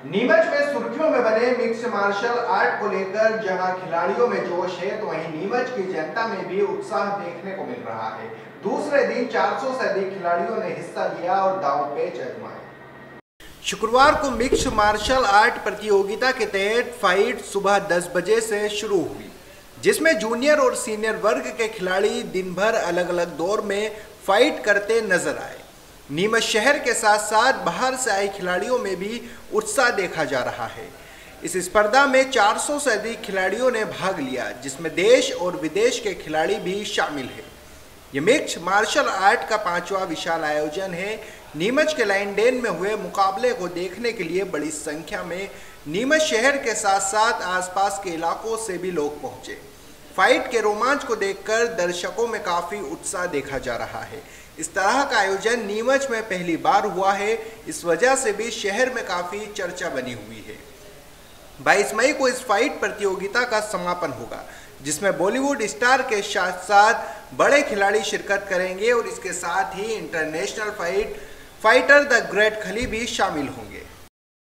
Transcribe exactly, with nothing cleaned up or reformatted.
नीमच में सुर्खियों में बने मिक्स मार्शल आर्ट को लेकर जहां खिलाड़ियों में जोश है तो वहीं नीमच की जनता में भी उत्साह देखने को मिल रहा है। दूसरे दिन चार सौ से अधिक खिलाड़ियों ने हिस्सा लिया और दांव पेच आजमाए। शुक्रवार को मिक्स मार्शल आर्ट प्रतियोगिता के तहत फाइट सुबह दस बजे से शुरू हुई, जिसमें जूनियर और सीनियर वर्ग के खिलाड़ी दिन भर अलग अलग दौर में फाइट करते नजर आए। नीमच शहर के साथ साथ बाहर से आए खिलाड़ियों में भी उत्साह देखा जा रहा है। इस स्पर्धा में चार सौ से अधिक खिलाड़ियों ने भाग लिया, जिसमें देश और विदेश के खिलाड़ी भी शामिल हैं। ये मिक्स मार्शल आर्ट का पांचवा विशाल आयोजन है। नीमच के लाइन डेन में हुए मुकाबले को देखने के लिए बड़ी संख्या में नीमच शहर के साथ साथ आसपास के इलाकों से भी लोग पहुंचे। फाइट के रोमांच को देखकर दर्शकों में काफ़ी उत्साह देखा जा रहा है। इस तरह का आयोजन नीमच में पहली बार हुआ है, इस वजह से भी शहर में काफ़ी चर्चा बनी हुई है। बाईस मई को इस फाइट प्रतियोगिता का समापन होगा, जिसमें बॉलीवुड स्टार के साथ साथ बड़े खिलाड़ी शिरकत करेंगे और इसके साथ ही international fight fighter the great Khali भी शामिल होंगे।